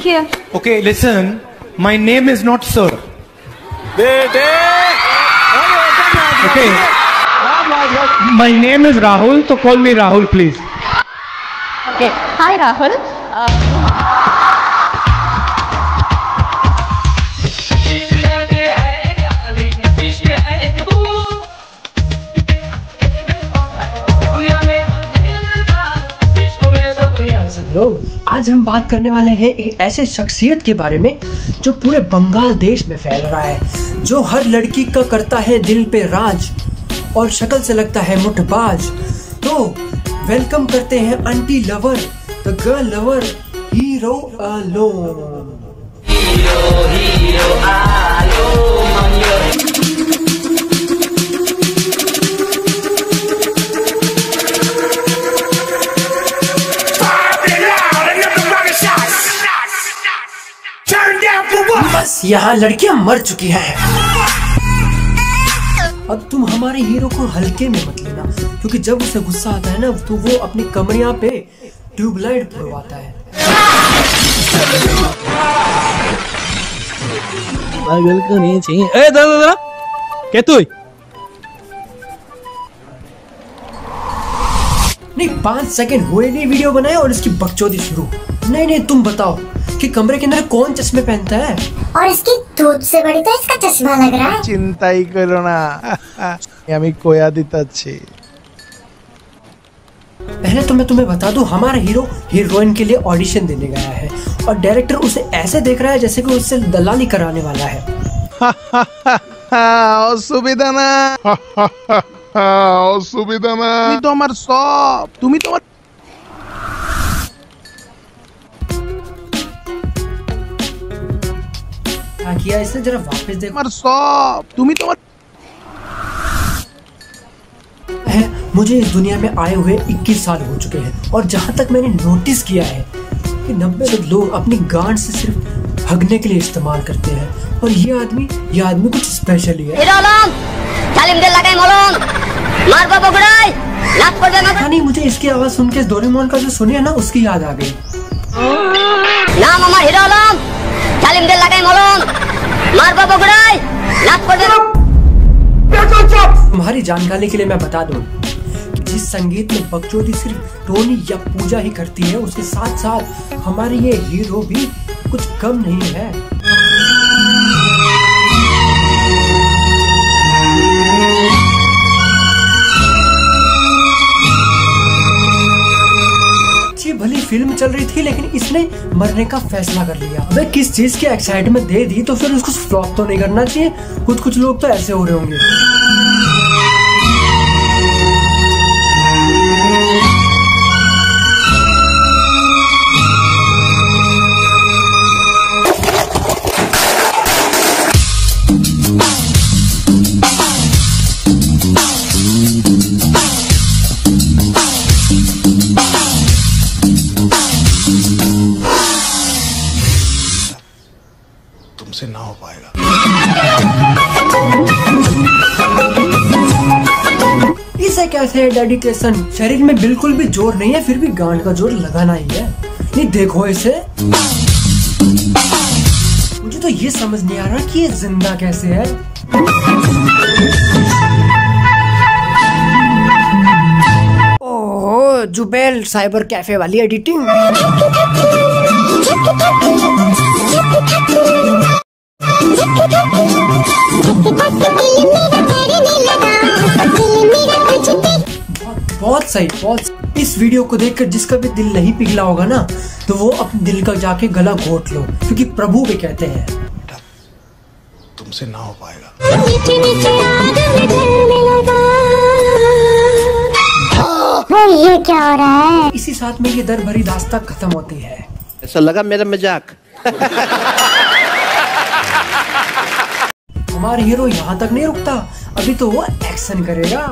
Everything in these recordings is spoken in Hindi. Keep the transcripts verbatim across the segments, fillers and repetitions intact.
here. Okay, listen. My name is not Sir. Okay. My name is Rahul, so call me Rahul, please. Okay. Hi, Rahul. Uh, आज हम बात करने वाले हैं एक ऐसे शख्सियत के बारे में जो पूरे बंगाल देश में फैल रहा है, जो हर लड़की का करता है दिल पे राज और शक्ल से लगता है मुठबाज। तो वेलकम करते हैं aunty lover, the girl lover, hero alone. Hero hero alone. बस यहाँ लड़कियां मर चुकी हैं। अब तुम हमारे हीरो को हल्के में मत लेना, क्योंकि जब उसे गुस्सा आता है ना तो वो अपनी कमरियां पे ट्यूबलाइट फुलवाता है। पागल को नहीं चाहिए। ए दादा दादा क्या तू? नहीं, पाँच सेकंड हुए नहीं वीडियो बनाए और इसकी बकचोदी शुरू। नहीं नहीं तुम बताओ कि कमरे के अंदर कौन चश्मे पहनता है? और इसकी धूप से बड़ी तो इसका चश्मा लग रहा है। चिंता ही करो ना, আমি কোয়া দিতাছি। पहले तो मैं तुम्हें बता दूं, हमारा हीरो हीरोइन के लिए ऑडिशन देने गया है और डायरेक्टर उसे ऐसे देख रहा है जैसे कि उससे दलाली कराने वाला है। असुविधा ना, असुविधा ना, তুমি তো আমার সব, তুমি তো আমার किया इसने, जरा वापस देखो। मर सब, तुम्ही तो है, मुझे इस दुनिया में आए हुए इक्कीस साल हो चुके हैं और जहाँ तक मैंने नोटिस किया है कि नब्बे से लोग अपनी गांड से सिर्फ हगने के लिए इस्तेमाल करते हैं, और ये आदमी ये आदमी कुछ स्पेशल ही है। नहीं, मुझे इसकी आवाज सुन के डोरेमोन का जो सुनी है ना उसकी याद आ गई। तुम्हारी जानकारी के लिए मैं बता दूं, जिस संगीत में बकचोदी सिर्फ टोनी या पूजा ही करती है, उसके साथ साथ हमारे ये हीरो भी कुछ कम नहीं है। भली फिल्म चल रही थी लेकिन इसने मरने का फैसला कर लिया। अबे किस चीज की एक्साइटमेंट दे दी तो फिर उसको फ्लॉप तो नहीं करना चाहिए। कुछ कुछ लोग तो ऐसे हो रहे होंगे। तुमसे ना हो पाएगा। इसे कैसे है डेडिकेशन? शरीर में बिल्कुल भी जोर नहीं है, फिर भी गांड का जोर लगाना ही है। नहीं देखो इसे, मुझे तो ये समझ नहीं आ रहा कि ये जिंदा कैसे है। ओह, जुबेल साइबर कैफे वाली एडिटिंग। बहुत सही, बहुत। इस वीडियो को देखकर जिसका भी दिल नहीं पिघला होगा ना, तो वो अपने दिल का जाके गला घोट लो, क्योंकि प्रभु भी कहते हैं तुमसे ना हो पाएगा। ये क्या हो रहा है? इसी साथ में ये दर भरी दास्तां खत्म होती है। ऐसा लगा मेरा मजाक। हमारा हीरो यहाँ तक नहीं रुकता, अभी तो वो एक्शन करेगा।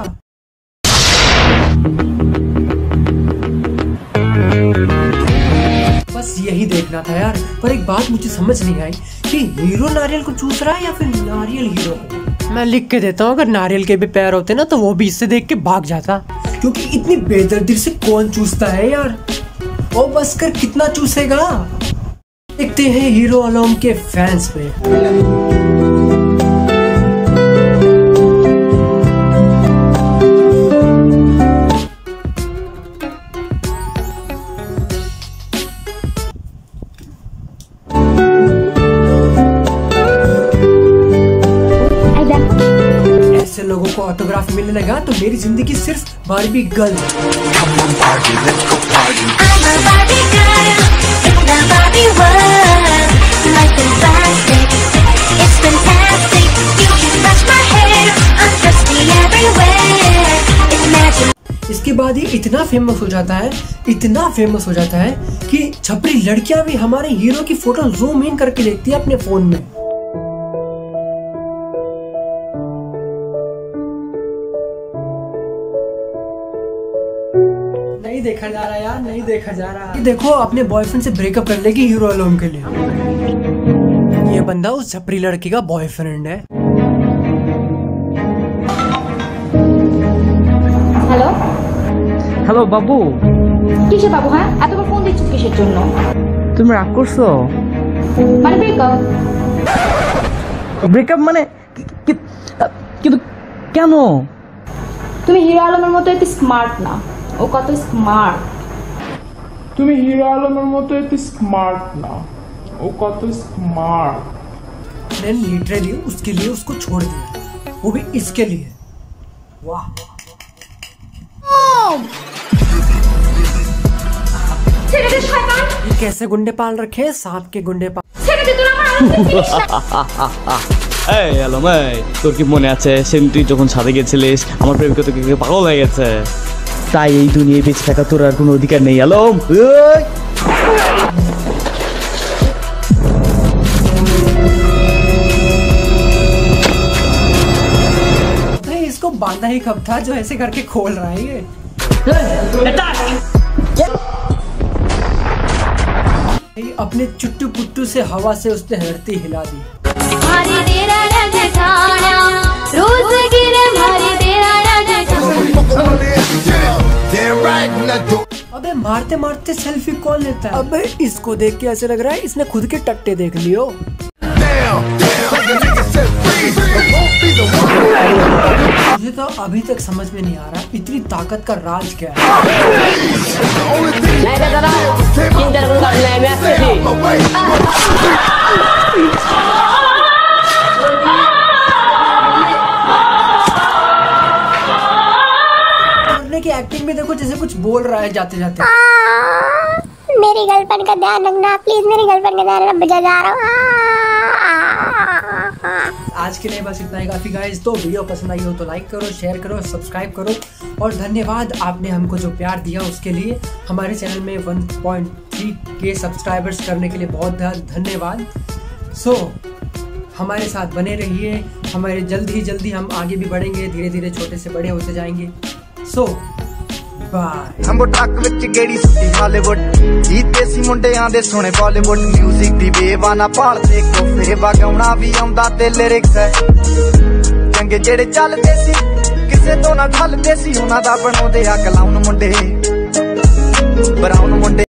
बस यही देखना था यार, पर एक बात मुझे समझ नहीं आई कि हीरो नारियल को चूस रहा है या फिर नारियल हीरो को। मैं लिख के देता हूँ, अगर नारियल के भी पैर होते ना तो वो भी इससे देख के भाग जाता, क्योंकि इतनी बेदर्दी से कौन चूसता है यार। ओ बस कर, कितना चूसेगा। देखते हैं हीरो आलम के फैंस पे। ऐसे लोगों को ऑटोग्राफ मिलने लगा तो मेरी जिंदगी सिर्फ बारबी गर्ल। इसके बाद ये इतना फेमस हो जाता है, इतना फेमस हो जाता है कि छपरी लड़कियां भी हमारे हीरो की फोटो जूम इन करके देखती है अपने फोन में। नहीं देखा जा रहा यार, नहीं देखा जा रहा। ये देखो अपने बॉयफ्रेंड से ब्रेकअप कर लेगी हीरो आलम के लिए। ये बंदा उस छपरी लड़की का बॉयफ्रेंड है। হ্যালো হ্যালো বাবু, কিসের বাবু? হ্যাঁ, এতবার ফোন দিচ্ছিস কিসের জন্য? তুমি রাগ করছো? মানে ব্রেকআপ? ব্রেকআপ মানে কি- কিন্তু কেন? তুমি হিরো আলমের মতো এত স্মার্ট না। ও কত স্মার্ট। তুমি হিরো আলমের মতো এত স্মার্ট না, ও কত স্মাर्ट। मैंने लिटरली उसके लिए उसको छोड़ दिया, वो भी इसके लिए। वाह, ছেড়ে দে শয়তান, ये कैसे गुंडे पाल रखे हैं, सांप के गुंडे पाल। ছেড়ে দে, তোর আমার আলো। এই আলম, এই তোর কি মনে আছে সেদিন তুই যখন ছাদে গেছিলিস আমার প্রেমিকা তোকে পাগল হয়ে গেছে? তাই এই দুনিয়ায় বেঁচে থাকা তোর আর কোনো অধিকার নেই আলম। नहीं, इसको बांधा ही कब था जो ऐसे करके खोल रहा है ये। ये अपने चुट्टू पुट्टू से हवा से उसने धरती हिला दी। अबे मारते मारते सेल्फी कौन लेता है? अबे इसको देख के ऐसे लग रहा है इसने खुद के टट्टे देख लियो। मुझे तो अभी तक समझ में नहीं आ रहा इतनी ताकत का राज क्या है। की एक्टिंग में देखो जैसे कुछ बोल रहा है जाते जाते। मेरी गर्लफ्रेंड का ध्यान रखना प्लीज, मेरी गर्लफ्रेंड का ध्यान रखना, बजा जा रहा हूँ। आज के लिए बस इतना ही काफी गाइस। तो वीडियो पसंद आई हो तो लाइक करो, शेयर करो, सब्सक्राइब करो और धन्यवाद आपने हमको जो प्यार दिया उसके लिए। हमारे चैनल में वन पॉइंट थ्री के सब्सक्राइबर्स करने के लिए बहुत धन्यवाद। सो हमारे साथ बने रहिए, हमारे जल्द ही जल्दी हम आगे भी बढ़ेंगे, धीरे धीरे छोटे से बड़े होते जाएंगे। सो बाय। हम ट्रक विच गेड़ी सुटी हालीवुड, जीते सी मुंडियां दे सोने बॉलीवुड, म्यूजिक दी बेवाना भाल ते कोफे वगाउणा भी आउंदा ते लिरिक्स है चंगे जेड़े चलदे सी किसे तो ना ठलदे सी, उन्हां दा बनाउंदे आ क्लाउन मुंडे, ब्राउन मुंडे।